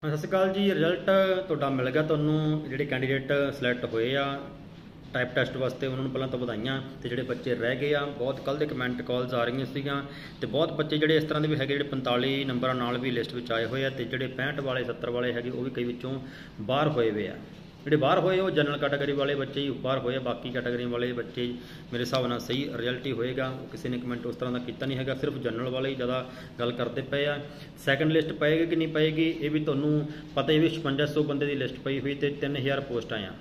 ਸਤਿ ਸ਼੍ਰੀ ਅਕਾਲ ਜੀ। ਰਿਜ਼ਲਟ ਤੁਹਾਡਾ ਮਿਲ ਗਿਆ ਤੁਹਾਨੂੰ। ਜਿਹੜੇ ਕੈਂਡੀਡੇਟ ਸਿਲੈਕਟ ਹੋਏ ਆ ਟਾਈਪ ਟੈਸਟ ਵਾਸਤੇ ਉਹਨਾਂ ਨੂੰ ਪਹਿਲਾਂ ਤਾਂ ਵਧਾਈਆਂ। ਤੇ ਜਿਹੜੇ ਬੱਚੇ ਰਹਿ ਗਏ ਆ, ਬਹੁਤ ਕੱਲ੍ਹ ਦੇ ਕਮੈਂਟ ਕਾਲਸ ਆ ਰਹੀਆਂ ਸੀਗੀਆਂ ਤੇ ਬਹੁਤ ਬੱਚੇ ਜਿਹੜੇ ਇਸ ਤਰ੍ਹਾਂ ਦੇ ਵੀ ਹੈਗੇ ਜਿਹੜੇ 45 ਨੰਬਰਾਂ ਨਾਲ ਵੀ ਲਿਸਟ ਵਿੱਚ ਆਏ ਹੋਏ ਆ ਤੇ ਜਿਹੜੇ 65 ਵਾਲੇ 70 ਵਾਲੇ ਹੈਗੇ ਉਹ ਵੀ ਕਈ ਵਿੱਚੋਂ ਬਾਹਰ ਹੋਏ ਵੇ ਆ। ਜਿਹੜੇ ਬਾਹਰ ਹੋਏ ਉਹ ਜਨਰਲ ਕੈਟਾਗਰੀ ਵਾਲੇ ਬੱਚੇ ਹੀ ਬਾਹਰ ਹੋਏ ਆ, ਬਾਕੀ ਕੈਟਾਗਰੀ ਵਾਲੇ ਬੱਚੇ ਮੇਰੇ ਹਿਸਾਬ ਨਾਲ ਸਹੀ ਰਿਜ਼ਲਟ ਹੀ ਹੋਏਗਾ। ਉਹ ਕਿਸੇ ਨੇ ਕਮੈਂਟ ਉਸ ਤਰ੍ਹਾਂ ਦਾ ਕੀਤਾ ਨਹੀਂ ਹੈਗਾ, ਸਿਰਫ ਜਨਰਲ ਵਾਲੇ ਹੀ ਜ਼ਿਆਦਾ ਗੱਲ ਕਰਦੇ ਪਏ ਆ। ਸੈਕੰਡ ਲਿਸਟ ਪਏਗੀ ਕਿ ਨਹੀਂ ਪਏਗੀ ਇਹ ਵੀ ਤੁਹਾਨੂੰ ਪਤਾ ਹੀ ਵੀ 5600 ਬੰਦੇ ਦੀ ਲਿਸਟ ਪਈ ਹੋਈ ਤੇ 3000 ਪੋਸਟਾਂ ਆ।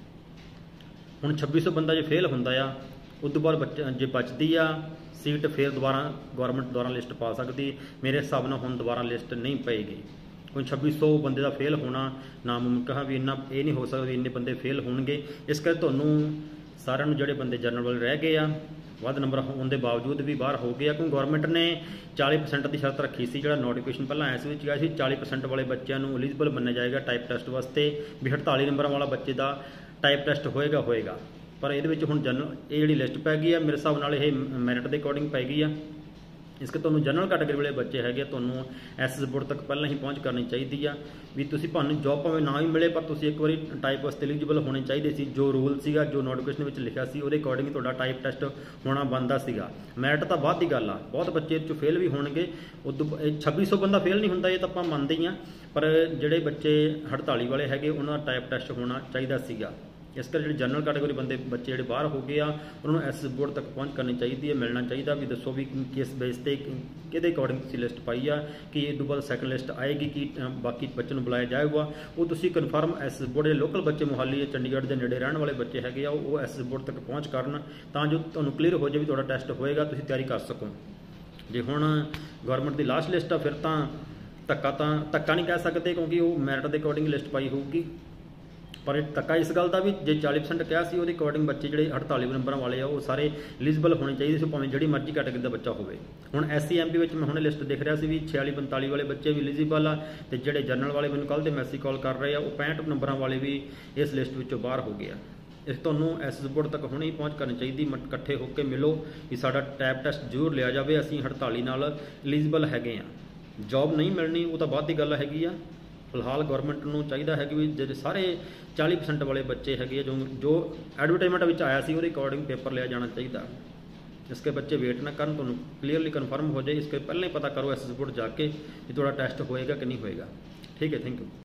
ਹੁਣ 2600 ਬੰਦਾ ਜੇ ਫੇਲ ਹੁੰਦਾ ਆ ਉਸ ਤੋਂ ਬਾਅਦ ਬੱਚਾ ਜੇ ਬਚਦੀ ਆ ਸੀਟ ਫਿਰ ਦੁਬਾਰਾ ਗੌਰਮੈਂਟ ਦੁਆਰਾ ਲਿਸਟ ਪਾ ਸਕਦੀ। ਮੇਰੇ ਹਿਸਾਬ ਨਾਲ ਹੁਣ ਦੁਬਾਰਾ ਲਿਸਟ ਨਹੀਂ ਪਏਗੀ। ਕੋਈ 2600 ਬੰਦੇ ਦਾ ਫੇਲ ਹੋਣਾ ਨਾਮੁਮਕਿਨ ਵੀ ਇੰਨਾ ਇਹ ਨਹੀਂ ਹੋ ਸਕਦਾ ਵੀ ਇੰਨੇ ਬੰਦੇ ਫੇਲ ਹੋਣਗੇ। ਇਸ ਕਰਕੇ ਤੁਹਾਨੂੰ ਸਾਰਿਆਂ ਨੂੰ ਜਿਹੜੇ ਬੰਦੇ ਜਨਰਲ ਵਾਲੇ ਰਹਿ ਗਏ ਆ ਵੱਧ ਨੰਬਰ ਹੋਣ ਦੇ ਬਾਵਜੂਦ ਵੀ ਬਾਹਰ ਹੋ ਗਏ ਆ, ਕਿਉਂਕਿ ਗੌਰਮੈਂਟ ਨੇ 40% ਦੀ ਸ਼ਰਤ ਰੱਖੀ ਸੀ। ਜਿਹੜਾ ਨੋਟੀਫਿਕੇਸ਼ਨ ਪਹਿਲਾਂ ਇਸ ਵਿੱਚ ਗਿਆ ਸੀ 40% ਵਾਲੇ ਬੱਚਿਆਂ ਨੂੰ ਐਲੀਜੀਬਲ ਮੰਨਿਆ ਜਾਏਗਾ ਟਾਈਪ ਟੈਸਟ ਵਾਸਤੇ, ਵੀ 48 ਨੰਬਰਾਂ ਵਾਲਾ ਬੱਚੇ ਦਾ ਟਾਈਪ ਟੈਸਟ ਹੋਏਗਾ। ਪਰ ਇਹਦੇ ਵਿੱਚ ਹੁਣ ਜਨਰਲ ਇਹ ਜਿਹੜੀ ਲਿਸਟ ਪੈ ਗਈ ਆ ਮੇਰੇ ਹਿਸਾਬ ਨਾਲ ਇਹ ਮੈਰਿਟ ਦੇ ਅਕੋਰਡਿੰਗ ਪੈ ਗਈ ਆ। ਇਸ ਕਰਕੇ ਤੁਹਾਨੂੰ ਜਨਰਲ ਕੈਟਾਗਰੀ ਵਾਲੇ ਬੱਚੇ ਹੈਗੇ ਤੁਹਾਨੂੰ ਐਸਐਸ ਬੋਰਡ ਤੱਕ ਪਹਿਲਾਂ ਹੀ ਪਹੁੰਚ ਕਰਨੀ ਚਾਹੀਦੀ ਆ। ਵੀ ਤੁਸੀਂ ਭਾਵੇਂ ਜੋਬ ਭਾਵੇਂ ਨਾ ਵੀ ਮਿਲੇ ਪਰ ਤੁਸੀਂ ਇੱਕ ਵਾਰੀ ਟਾਈਪ ਵਾਸਤੇ ਐਲੀਜੀਬਲ ਹੋਣੇ ਚਾਹੀਦੇ ਸੀ। ਜੋ ਰੂਲ ਸੀਗਾ ਜੋ ਨੋਟੀਫਿਕੇਸ਼ਨ ਵਿੱਚ ਲਿਖਿਆ ਸੀ ਉਹਦੇ ਅਕੋਰਡਿੰਗ ਤੁਹਾਡਾ ਟਾਈਪ ਟੈਸਟ ਹੋਣਾ ਬਣਦਾ ਸੀਗਾ। ਮੈਰਿਟ ਤਾਂ ਬਾਅਦ ਦੀ ਗੱਲ ਆ, ਬਹੁਤ ਬੱਚੇ ਇਹ 'ਚੋਂ ਫੇਲ ਵੀ ਹੋਣਗੇ। ਉਦੋਂ 2600 ਬੰਦਾ ਫੇਲ ਨਹੀਂ ਹੁੰਦਾ ਇਹ ਤਾਂ ਆਪਾਂ ਮੰਨਦੇ ਹੀ ਹਾਂ, ਪਰ ਜਿਹੜੇ ਬੱਚੇ 48 ਵਾਲੇ ਹੈਗੇ ਉਹਨਾਂ ਦਾ ਟਾਈਪ ਟੈਸਟ ਹੋਣਾ ਚਾਹੀਦਾ ਸੀਗਾ। ਇਸ ਕਰਕੇ ਜਿਹੜੇ ਜਨਰਲ ਕੈਟਾਗਰੀ ਬੰਦੇ ਬੱਚੇ ਜਿਹੜੇ ਬਾਹਰ ਹੋ ਗਏ ਆ ਉਹਨਾਂ ਨੂੰ ਐਸਐਸ ਬੋਰਡ ਤੱਕ ਪਹੁੰਚ ਕਰਨੀ ਚਾਹੀਦੀ ਹੈ, ਮਿਲਣਾ ਚਾਹੀਦਾ ਵੀ ਦੱਸੋ ਵੀ ਕਿਸ ਬੇਸ 'ਤੇ ਕਿਹਦੇ ਅਕੋਰਡਿੰਗ ਤੁਸੀਂ ਲਿਸਟ ਪਾਈ ਆ, ਕਿ ਇਹ ਤੋਂ ਬਾਅਦ ਸੈਕੰਡ ਲਿਸਟ ਆਏਗੀ ਕਿ ਬਾਕੀ ਬੱਚੇ ਨੂੰ ਬੁਲਾਇਆ ਜਾਏਗਾ। ਉਹ ਤੁਸੀਂ ਕਨਫਰਮ ਐਸਐਸ ਬੋਰਡ ਦੇ ਲੋਕਲ ਬੱਚੇ ਮੋਹਾਲੀ ਚੰਡੀਗੜ੍ਹ ਦੇ ਨੇੜੇ ਰਹਿਣ ਵਾਲੇ ਬੱਚੇ ਹੈਗੇ ਆ ਉਹ ਐਸਐਸ ਬੋਰਡ ਤੱਕ ਪਹੁੰਚ ਕਰਨ ਤਾਂ ਜੋ ਤੁਹਾਨੂੰ ਕਲੀਅਰ ਹੋ ਜਾਵੇ ਵੀ ਤੁਹਾਡਾ ਟੈਸਟ ਹੋਏਗਾ, ਤੁਸੀਂ ਤਿਆਰੀ ਕਰ ਸਕੋ। ਜੇ ਹੁਣ ਗਵਰਨਮੈਂਟ ਦੀ ਲਾਸਟ ਲਿਸਟ ਆ ਫਿਰ ਤਾਂ ਧੱਕਾ ਨਹੀਂ ਕਹਿ ਸਕਦੇ ਕਿਉਂਕਿ ਉਹ ਮੈਰਿਟ ਦੇ ਅਕੋਰਡਿੰਗ ਲਿਸਟ ਪਾਈ ਹੋਊਗੀ। ਪਰ ਧੱਕਾ ਇਸ ਗੱਲ ਦਾ ਵੀ ਜੇ 40% ਕਿਹਾ ਸੀ ਉਹਦੇ ਅਕੋਰਡਿੰਗ ਬੱਚੇ ਜਿਹੜੇ 48 ਨੰਬਰਾਂ ਵਾਲੇ ਆ ਉਹ ਸਾਰੇ ਐਲੀਜੀਬਲ ਹੋਣੇ ਚਾਹੀਦੇ ਸੀ, ਭਾਵੇਂ ਜਿਹੜੀ ਮਰਜ਼ੀ ਕੈਟਾਗਰੀ ਦਾ ਬੱਚਾ ਹੋਵੇ। ਹੁਣ SC MP ਵਿੱਚ ਮੈਂ ਹੁਣੇ ਲਿਸਟ ਦੇਖ ਰਿਹਾ ਸੀ ਵੀ 46-45 ਵਾਲੇ ਬੱਚੇ ਵੀ ਐਲੀਜੀਬਲ ਆ ਤੇ ਜਿਹੜੇ ਜਨਰਲ ਵਾਲੇ ਮੈਨੂੰ ਕੱਲ੍ਹ ਦੇ ਮੈਸੇਜ ਕਾਲ ਕਰ ਰਹੇ ਆ ਉਹ 65 ਨੰਬਰਾਂ ਵਾਲੇ ਵੀ ਇਸ ਲਿਸਟ ਵਿੱਚੋਂ ਬਾਹਰ ਹੋ ਗਏ ਆ। ਇਸ ਤੁਹਾਨੂੰ ਐਸਐਸ ਬੋਰਡ ਤੱਕ ਹੁਣੇ ਹੀ ਪਹੁੰਚ ਕਰਨੀ ਚਾਹੀਦੀ, ਇਕੱਠੇ ਹੋ ਕੇ ਮਿਲੋ ਵੀ ਸਾਡਾ ਟੈਬ ਟੈਸਟ ਜ਼ਰੂਰ ਲਿਆ ਜਾਵੇ, ਅਸੀਂ 48 ਨਾਲ ਐਲੀਜੀਬਲ ਹੈਗੇ ਆ। ਜੋਬ ਨਹੀਂ ਮਿਲਣੀ ਉਹ ਤਾਂ ਬਾਅਦ ਦੀ ਗੱਲ ਹੈਗੀ ਆ। ਫਿਲਹਾਲ ਗੌਰਮੈਂਟ ਨੂੰ ਚਾਹੀਦਾ ਹੈ ਕਿ ਵੀ ਜਿਹੜੇ ਸਾਰੇ 40% ਵਾਲੇ ਬੱਚੇ ਹੈਗੇ ਜੋ ਐਡਵਰਟਾਈਜ਼ਮੈਂਟ ਵਿੱਚ ਆਇਆ ਸੀ ਉਹਦੇ ਅਕੋਰਡਿੰਗ ਪੇਪਰ ਲਿਆ ਜਾਣਾ ਚਾਹੀਦਾ। ਇਸ ਕੇ ਬੱਚੇ ਵੇਟ ਨਾ ਕਰਨ, ਤੁਹਾਨੂੰ ਕਲੀਅਰਲੀ ਕਨਫਰਮ ਹੋ ਜਾਏ। ਇਸ ਕੇ ਪਹਿਲਾਂ ਹੀ ਪਤਾ ਕਰੋ ਐਸਐਸ ਬੋਰਡ ਜਾ ਕੇ ਕਿ ਤੁਹਾਡਾ ਟੈਸਟ ਹੋਏਗਾ ਕਿ ਨਹੀਂ ਹੋਏਗਾ। ਠੀਕ ਹੈ, ਥੈਂਕ ਯੂ।